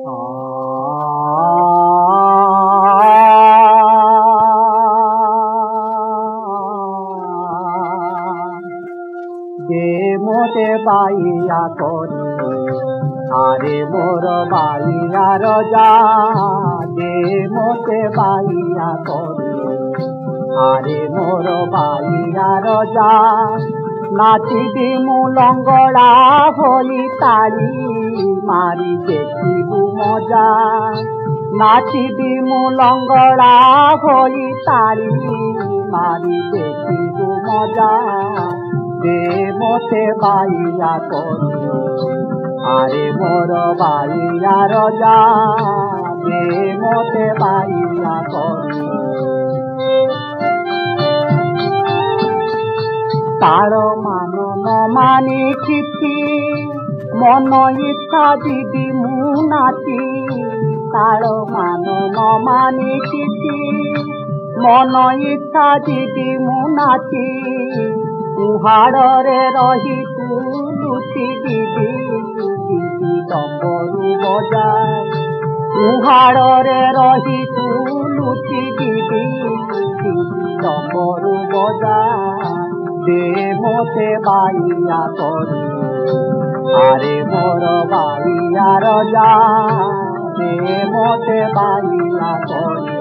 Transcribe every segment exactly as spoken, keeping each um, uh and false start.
দে মোতে বাইয়া করি আরে মোর বাইয়া রজা দে মোতে বাইয়া করি আরে মোর বাইয়া রজা নাচিবি মু লঙ্গড়া হলি তালি মারি দেখিবু মজা নাচিবি মু লঙ্গড়া হলি তালি মারি দেখিবু মজা দে মোতে বাইয়া করি আরে মোর বাইয়া রজা দে মোতে বাইয়া করি তার মান ন মানি চিঠি মন ইচ্ছা দিদি মু নাচি তার মান ন মানি চিঠি মন ইচ্ছা দিদি মু নাচি উহাড়রে রহি তু লুচি দিদি দিদি ডম্বরু বজা উহাড়রে রহি তু লুচি দিদি দিদি ডম্বরু বজা দে মোতে বাইয়া করি আরে মোর বাইয়া রজা দে মোতে বাইয়া করি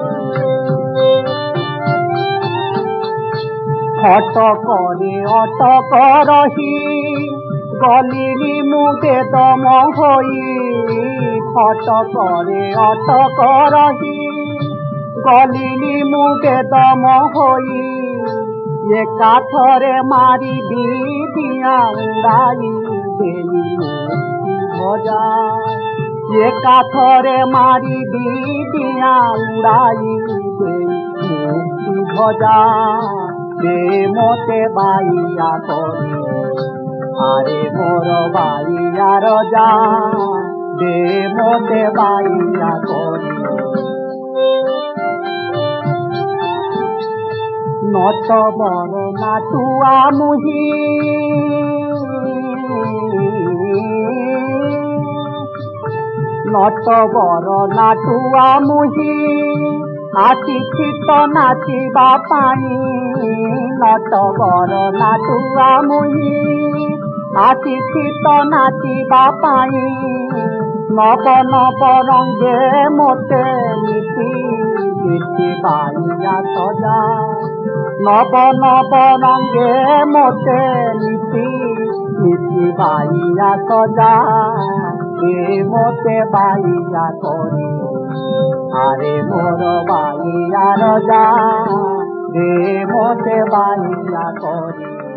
হট করে অটক রহি গলিলি মু বেদম হই হট করে অটক রহি গলিলি মু বেদম হই একাথরে মারিবি দিয়া উড়াই দেলি ভজা একাথরে মারিবি দিয়া উড়াই দেলি ভজা দে মোতে বাইয়া করি আরে মোর বাইয়া রজা দে মোতে বাইয়া করি নত বড় নাটুয়া মুহি নত বড় নাটুয়া মুহি আসিছি তো নাচিবা পাই নত বড় নাটুয়া মুহি আসিছি তো নাচিবা পাই নব নব রঙ্গে মোতে নীতি নীতি বাইয়া সজা নব নব রঙ্গে মোতে নীতি নীতি বাইয়া সজা দে মোতে বাইয়া করি আরে মোর বাইয়া রজা দে মোতে বাইয়া করি।